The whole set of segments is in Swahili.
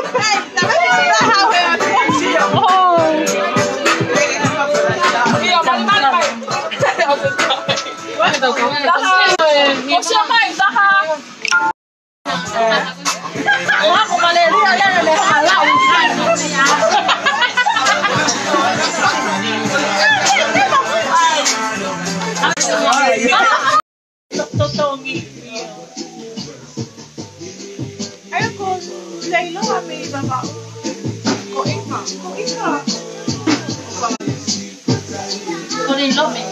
我先卖的哈。我们来来喊老 Ayun ko, Laylo kami baba. Koin ka. Koin ka. Koin lo me.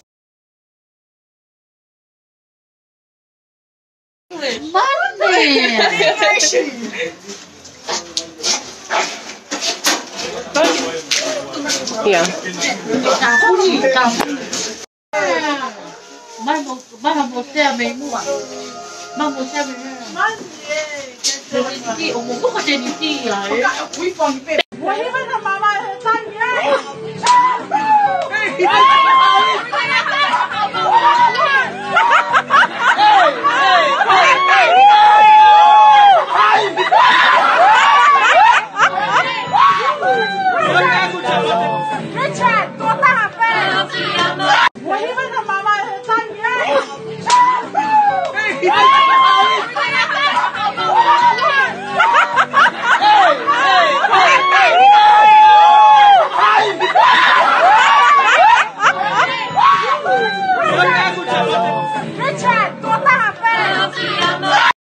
Yeah. Mana você é bem boa. Mas você é bem boa. Jadi umum kok jadi dia. Wih, pon pe. Wah, ini kan mama tanya.